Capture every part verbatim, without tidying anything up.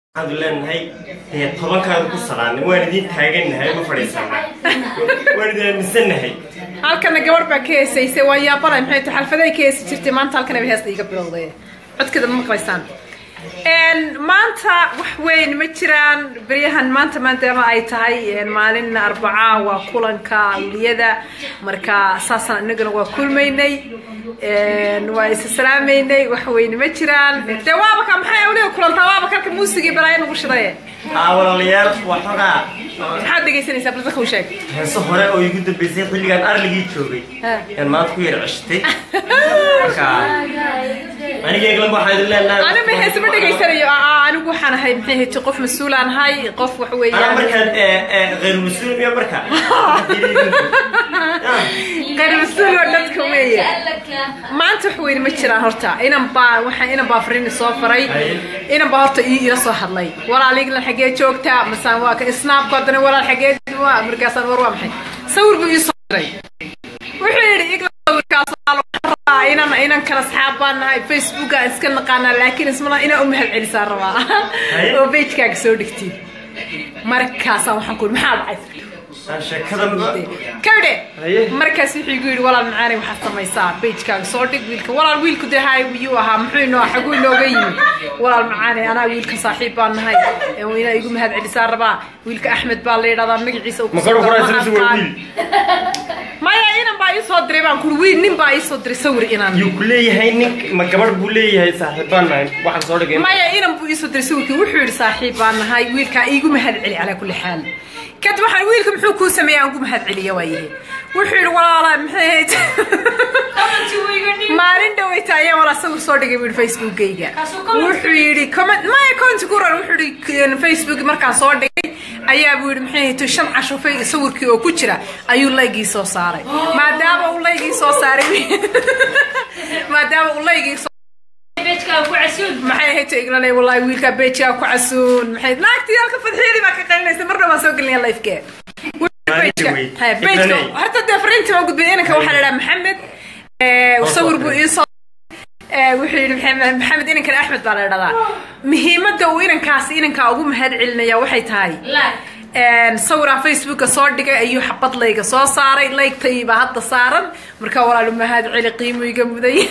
Hadlaan hay ee tobankaad ku salaanay waanidin taaganahay ma fadhiisana waanidin misanahay halkana gabar baa ka heesaysay waa yaabana maxay tahay xalfaday ka heesay jirtay maanta halkana bay heesta iga bilowday codkada ma maqlaysaan een maanta wax weyn ma jiraan bariyahan maanta maadaama ay tahay maalin arbaca waa kulanka awliyada marka saasan inagana waa kulmaynay een waa is salaameynay wax weyn ma jiraan dawaaba ka maxay awliyo kulanta waaba ka muusiga barayn ugu shiday awalayaal waxa maxaad dhegeysanaysaa balse ku sheeg heeso hore oo igu dambeysay xilligan arligii joogay in maanta ku yar cishti ka aniga Eglan waxa idin leenahay ana ma heeso ma dhegeysanayo anigu waxaan ahay maxay heeso qof mas'uul aan ahay qof wax weeyaan markaan ee غير مسؤول miya marka غير مسؤول dadka weeyaan maanta wax weyn ma jiraan horta inaan baa waxa inaan baa Fariin soo faray inaan baa horta ila soo hadlay walaaligna xagee joogtaa masaan waa ka snap kodana walaal xagee waa markaasaan war waa maxay sawir buu ii soo diray wuxuu yiri Eglan sawirkaas waa inaan inaan kala asxaabanahay Facebook aan iska naqaana laakiin isma inaan u mahad celisaa rabaa oo page-kaaga soo dhigtay markaas waxaan ku maxaa dhacay shakada kawde markaas wuxuu igu yiri walaal macaani waxa samaysaa page-kaaga soo dhig wiilka walaal wiilku dahay wiyuu ahaa muxuu inoo xagu inooga yimi walaal macaani ana wiilka saaxiib baan nahay ee ina igu mahad celisaa rabaa wiilka Axmed baa la yiraahdaa magaciisa uu ma kor furaysan wiil maya inaan baa ii soo diray baan ku wiil nin baa ii soo diray sawir inaan yu kuleeyahay nin ma gabadh buu leeyahay saaxiib baan nahay waxaan soo dhigay maya inaan buu ii soo diray sawirkii wuxuu yiri saaxiib baan nahay wiilka igu mahad celi ala kulli xaal كنت waxaan wiilka muxuu ku sameeyay aan ku mahad celiyo waayahay wuxuu yiri walaala maxay maalin dhawaytay wala sawir soo dhigay Facebook-gayga wuxuu yiri comment ma account ku ran wuxuu yiri Facebook markaan soo dhigay ayaa buu yiri maxay to shan casho sawirkii oo ku jira ayuu like soo saaray maadaama uu like soo saaray maadaama uu like بيتك أكو عسون محي هيتو إغلاني والله ويلكا بيتك أكو عسون محي ناكتي هالك فتحيلي ما كقلنا يستمر ما سوق لي الله يفكر بيتك هاي بيتك حتى دافرينتي موجود بينك وحنا محمد وصور بو إيصال وحي محمد إنك أحمد بالله رضا مهمة دو إنك كاس إنك أقوم هاد علنا يا وحي تاي لا صورة فيسبوك صور دقة أيو حبط لايك صور صاري لايك طيبة هذا صارم مركا ولا لما هاد على قيمة يقوم ذي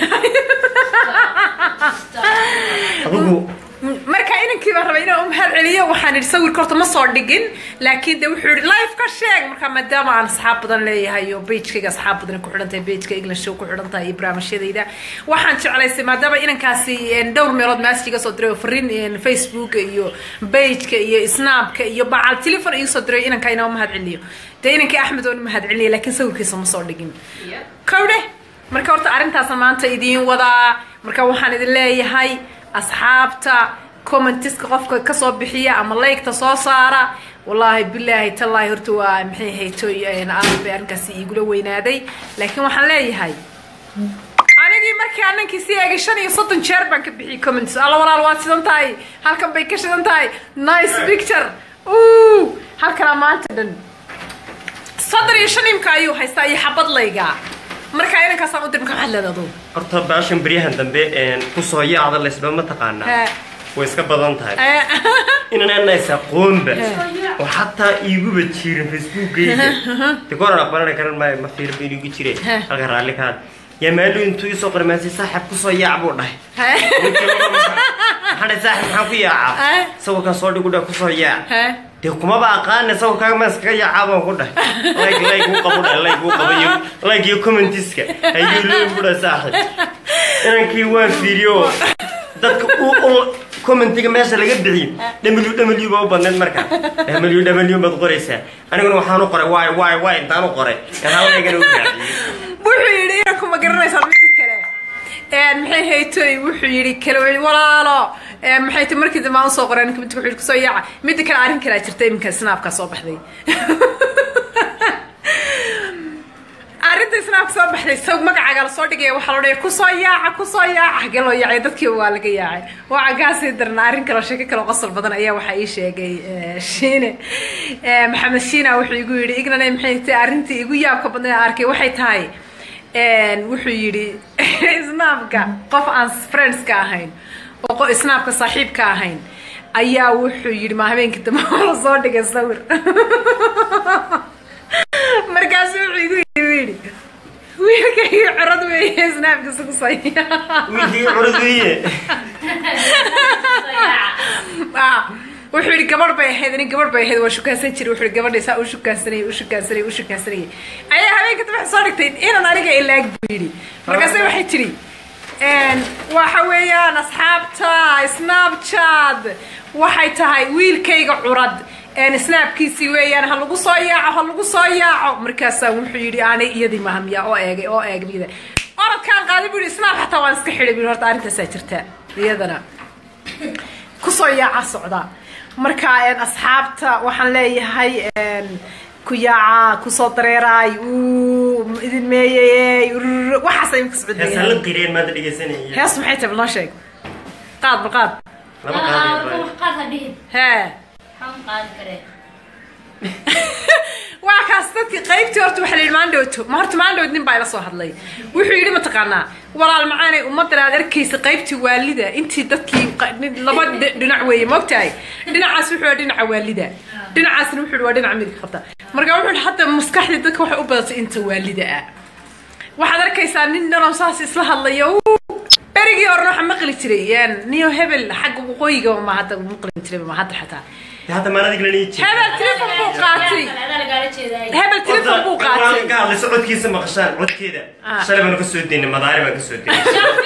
marka inankii baa rabay inaan u mahad celiyo waxaan idhi sawir korta ma soo dhigin laakiin de wuxuu live ka sheeg marka maadaama aan asxaab badan leeyahay oo page-kayga asxaab badan ku xidhan tahay page-ka Eglan show ku xidhan tahay barnaamijyadayda waxaan jeclaystay maadaama inankaasi dhowr meelood message soo diray Fariin Facebook iyo page-ka iyo Snap-ka iyo bacal telefoon iyo soo diray inanka inaan u mahad celiyo de inankii Axmed oo mahad celiyo laakiin sawirkiisa ma soo dhigin kawde marka horta arintaas maanta idin wada marka waxaan idin leeyahay asxaabta commentiska qofka ka soo bixiya ama like-ta soo saara wallahi billahi tallahi horta waa maxay hayto aan arkaasi igula weynaaday laakiin waxaan leeyahay anigi markii anankii si eegay shan iyo soddon jeer baan ka bixiyay comments alla walaal waa sidan tahay halkan bay ka shidan tahay nice picture oo halkan maanta dhan sadar iyo shan imka ayuu haystaa iyo xabad layga marka inankaas aan u dirmo ka hadlaado horta baashan bariyahan dambe een ku soo yaacda la isba ma taqaana way iska badan tahay inaan aanaysa qoomba oo hatta iigu bajirin Facebook-gayga tikora aqoonana karan ma ma fiir bay iigu jirey halka raali ka ya maalu intuu soo qormaasay saaxib ku soo yaac buu dhahay hada saaxib maxaa ku yaaca sawirka soo dhigu dha ku soo yaac de kuma ba aqaan sawirkaaga ma iska yaaca ku dhahay like like uu qabo like uu qabayo like iyo commentiska ayuu leeyahay buu saaxib inankii waan fiiriyo dadka uu commentiga meesha laga bixiyay w w baa u badneed marka w w baad qoraysaa aniguna waxaan u qoray way way way intaan u qoray kana leegana u gaadhay wuxuu yiri inaan kuma garanaysaa mid kale een maxay haytay wuxuu yiri kale walaalo ee maxay tahay markii dama aan soo qoray ninka mid wuxuu ku soo yaaca mid kale arin kale jirtay imka Snap-ka soo baxday arinta Snap soo baxday soo magacaaga la soo dhigay waxa la dhahay ku soo yaaca ku soo yaaca galo yaacay dadkii waa laga yaacay waa gaasay darna arin kale sheeko kale qosol badan ayaa waxa ay sheegay shiine ee maxamed shiina wuxuu igu yiri Eglan maxay tahay arintii igu yaabka badan arkay waxay tahay een wuxuu yiri Snap-ka qof aan friends ka ahayn oo Snap-ka saaxiib ka ahayn ayaa wuxuu yiri ma habeenkii dambe la soo dhigay sawir markaas wuxuu igu yiri wiilkay curad weeye snaabka isku sayya wiilkay curad weeye ah wuxuu yiri gabar bay ahayd in gabar bay ahayd waa shukaasan jiray wuxuu gabadhiisa u shukaasanay u shukaasanay u shukaasanay ayaa habeenkii dambe soo dhigtay inaan aniga ilaag buuri markaas waxay tiri een waxa weeyaan asxaabta snapchat waxay tahay wiilkayga curad een snapkiisi weeyaan ha lagu soo yaaco ha lagu soo yaaco markaas wuxuu yiri aanay iyadii mahamiya oo eegay oo eegmida orodkan qaadi buu snap xataa waan iska xidhay buu horta arintaas jirta iyadana ku soo yaaca socda marka een asxaabta waxaan leeyahay een ku yaaca ku soo dareeray uu idin meeyay waxa say ku socday hees la qireen ma dhageysanay hees maxay tahay noo sheeg qaad baqaad laba qaad qaad hadii ha han qaad kare waa kaas dadkii qaybtii horta waxa la ilmaandhooto ma horta maandhood nin baa ila soo hadlay wuxuu yiri ma taqaanaa walaal macaanay ummadana aad arkaysa qaybtii waalida intii dadkii laba dhinac weeye moogtahay dhinacaas wuxuu dhinaca waalida dhinacaasna wuxuu waa dhinaca midig qabta marka wuxuu hadda maskaxda dadka waxa u badatay inta waalida ah waxaad arkaysaa nin dhanoo saas isla hadlayo berigii horena waxa maqli jiray yaan niyo hebel xagga waqooyiga ma hadda maqli jiray ma hadda xataa هذا ما نادي قلني هذا تليفون بوقاتي هذا التليفون بوقاتي قال لي سعود كيس مقشان عود كذا شلون انا كسو الدين مضارب انا كسو الدين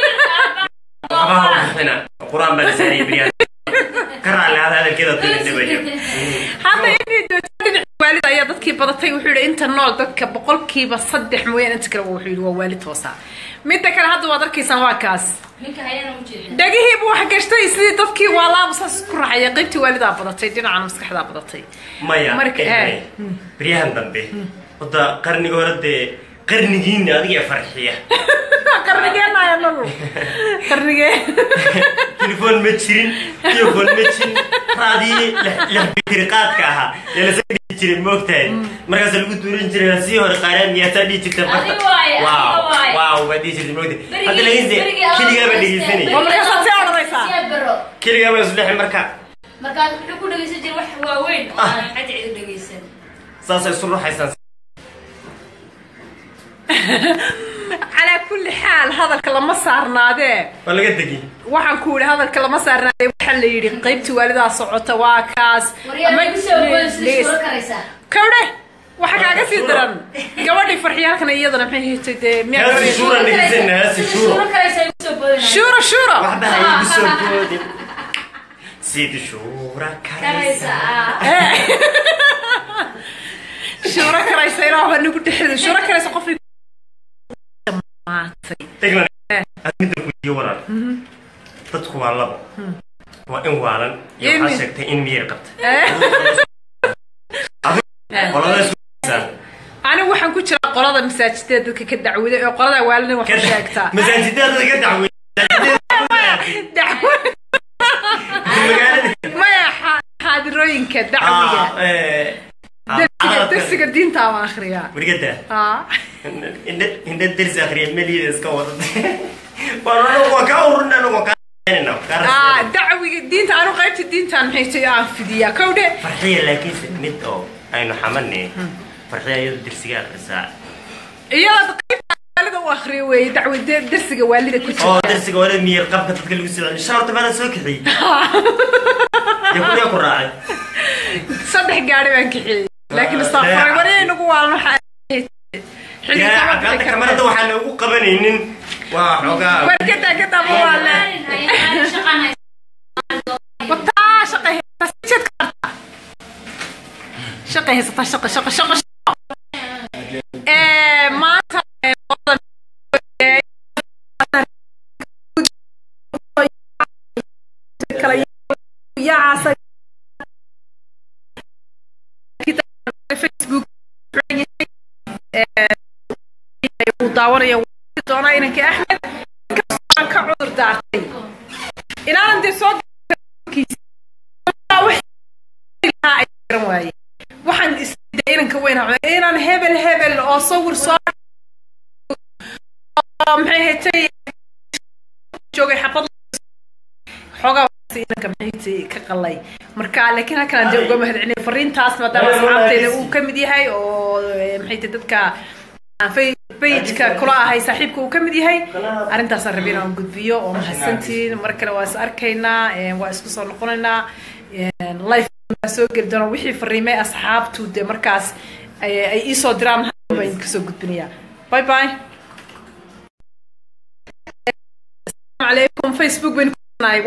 هنا القران بلساني بريان كرع على هذا كذا طول الدبجه هذا يدي والد ayaa dadkii badatay wuxuu yiri inta nool dadka boqolkiiba saddex mooyaan inta kale wuxuu yiri waa waalid toosa mid kale hadda waad arkaysan waa kaas ninka hayana u jeedo dagihii buu wax gashtay sidii dadkii waa laabsas ku raxay qaybtii waalidaa badatay dhinaca maskaxda badatay maya marka ee bariyahan dambe wada qarniga hore de qarnigiina adiga farxiya qarnigeena ayaa nagu qarnige telefoon ma jirin telefoon ma jirin raadi la biriqaadka aha yala sii jiray moogtahay markaas lagu duurin jiray si hore qaaraan miyaata dhii jirtay barta waaw waaw badii jirtay moogtahay hadda la yinse kiliga ba dhigeysanay markaas aad soo ordaysaa kiliga ba isleex marka marka wuxuu ku dhageysan jiray wax waaweyn oo aan xad cid dhageysan saasay soo ruuxaysan على كل حال هذا الكلام صارناده ولا قدقي waxaan ku yiri hadalka lama saarnaaday waxa la yiri qaybtii waalidaa socota waa kaas ama soo karaysa kawde waxa kaaga sii daran gabadhii farxiyalkan iyadana maxay heetay de miyaa shura dhigaysanaa si shura karaysa soo boodina shura shura waxba ay soo boodin سيد شورا كريسة شورا كريسة يراها إنه كنت حلو شورا كريسة قفري إغلان أنت كل يورا تدخل على لب وإن وعلن يحاسك تين مير قط والله أنا وحن كنت قرادة مساجدات كدعوة قرادة والدي وحشاكتا مساجدات كدعوة دعوة ما يا حاضرين كدعوة درس الدين تاع آخرية بريدة آه إن إن الدرس آخرية مليء إسكوت والله وكاورنا نوكا آه دعوة الدين تاع أنا قريت الدين تاع محيط عفدية كودة فرحية لكن ميت أو أنا حملني فرحية يدرس آخر يلا دقيقة والد وآخري ويدعوة درس والدة كل أوه درس والد مير قبل تتكلم سوى شرط ما نسوكحي يقول يا قراء صدق قاعد بنكحي لكن الصفر وري نقول المحل يا عقلك كمان ده وحنا وقبنين وحوجا وركدا كدا موالا وطا شقه تسجد كارتا شقه هسه شقه شقه شقه ايه ما يا عسى فيسبوك وداوريا doona inanka Axmed ka ka cudur daartay inaan inta soo waxaan isday inanka weyna inaan hebel hebel oo sawir soo maxay heetay joogay xabad xogaa inanka maxay ka qalay marka laakiin halkan aan uga mahadcelin fariintaas maadaama asxaabteeda uu ka mid yahay oo maxay dadka page-ka kula ahay saaxiibka uu ka mid yahay arintaas aan rabin aan gudbiyo oo mahadsantiin mar kale waa is arkaynaa waa isku soo noqonaynaa live soo geli doona wixii fariimay asxaabtu de markaas ay ii soo diraan baan ka soo gudbinayaa bye bye السلام عليكم فيسبوك بنكون